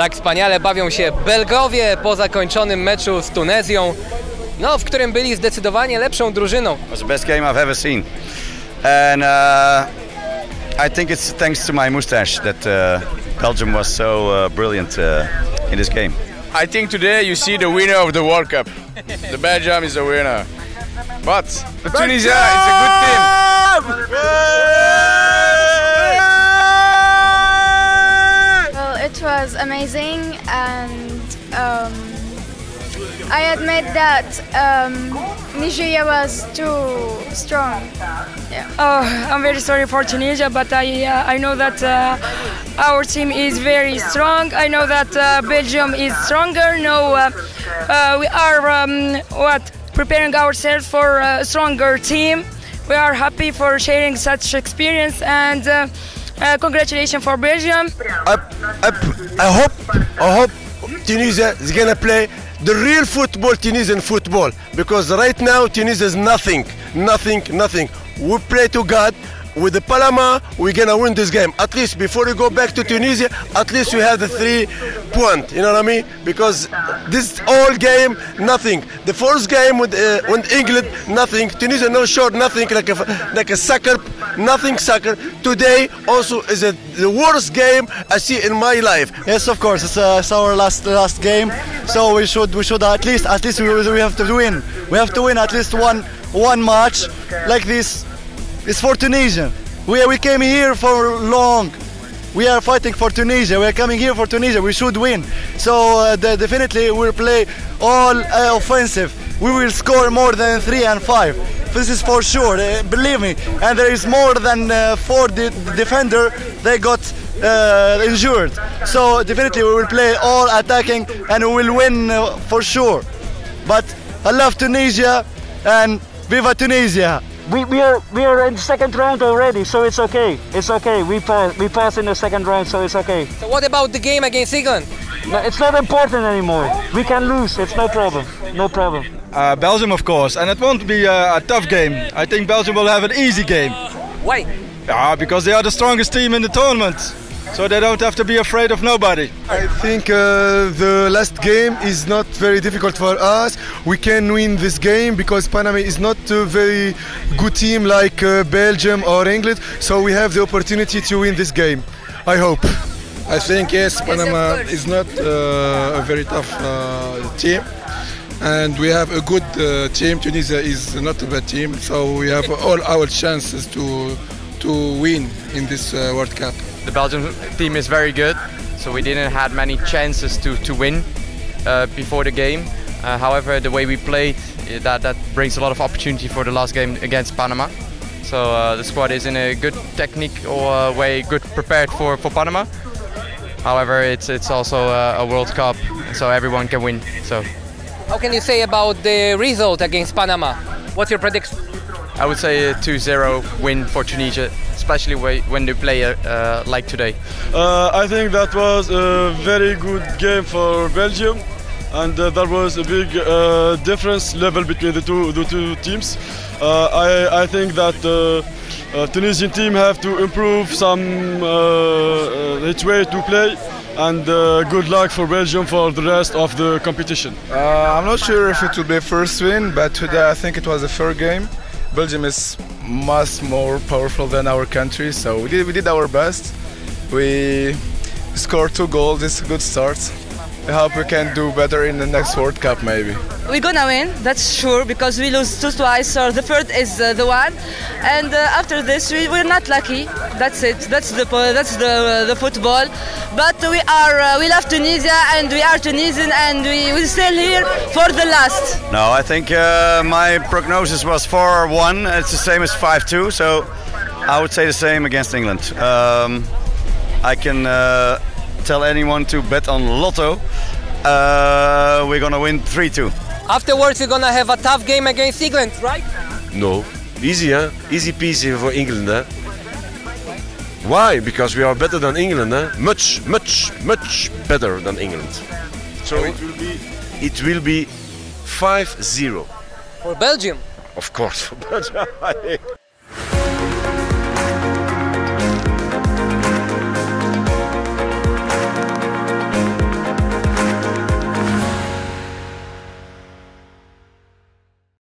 Tak wspaniale bawią się Belgowie po zakończonym meczu z Tunezją, no, w którym byli zdecydowanie lepszą drużyną. It was the best game I've ever seen. And I think it's thanks to my mustache that Belgium was so brilliant in this game. I think today you see the winner of the World Cup. The Belgium is the winner. But the Tunisia is a good team. Well, it was amazing, and I admit that Nigeria was too strong. Yeah. Oh, I'm very sorry for Tunisia, but I know that our team is very strong. I know that Belgium is stronger. No, we are preparing ourselves for a stronger team. We are happy for sharing such experience, and congratulations for Belgium. I hope Tunisia is gonna play the real football, Tunisian football, because right now Tunisia is nothing. We pray to God. With the Panama, we're gonna win this game. At least before we go back to Tunisia, at least we have the 3 points. You know what I mean? Because this all game, nothing. The first game with England, nothing. Tunisia no short, nothing, like a soccer, nothing soccer. Today also is the worst game I see in my life. Yes, of course. It's our last game, so we should at least we have to win. We have to win at least one match like this. It's for Tunisia. We came here for long. We are fighting for Tunisia. We are coming here for Tunisia. We should win. So definitely we'll play all offensive. We will score more than 3 and 5. This is for sure. Believe me. And there is more than 4 defender. They got injured. So definitely we will play all attacking and we will win for sure. But I love Tunisia and Viva Tunisia. We are in the second round already, so it's okay. It's okay. We pass in the second round, so it's okay. So what about the game against England? No, it's not important anymore. We can lose. It's no problem. No problem. Belgium, of course, and it won't be a tough game. I think Belgium will have an easy game. Why? Because they are the strongest team in the tournament, so they don't have to be afraid of nobody. I think the last game is not very difficult for us. We can win this game because Panama is not a very good team like Belgium or England, so we have the opportunity to win this game. I hope. I think yes, Panama is not a very tough team, and we have a good team. Tunisia is not a bad team, so we have all our chances to win in this World Cup. The Belgian team is very good, so we didn't have many chances to win before the game. However, the way we played, that brings a lot of opportunity for the last game against Panama. So the squad is in a good technique or way, good prepared for Panama. However, it's also a World Cup, so everyone can win. So, how can you say about the result against Panama? What's your prediction? I would say a 2-0 win for Tunisia, especially when they play like today. I think that was a very good game for Belgium, and there was a big difference level between the two teams. I think that the Tunisian team have to improve its way to play, and good luck for Belgium for the rest of the competition. I'm not sure if it will be a first win, but today I think it was a fair game. Belgium is much more powerful than our country, so we did our best. We scored 2 goals. It's a good start. I hope we can do better in the next World Cup, maybe. We're gonna win, that's sure, because we lose twice, so the third is the one. And after this, we're not lucky. That's it. That's the football. But we love Tunisia, and we are Tunisian, and we will stay here for the last. No, I think my prognosis was 4-1. It's the same as 5-2, so I would say the same against England. I can tell anyone to bet on Lotto. We're gonna win 3-2. Afterwards, you're gonna have a tough game against England, right? No, easy, huh? Easy peasy for England, huh? Why? Because we are better than England, huh? Much better than England. So it will be 5-0 for Belgium. Of course, for Belgium.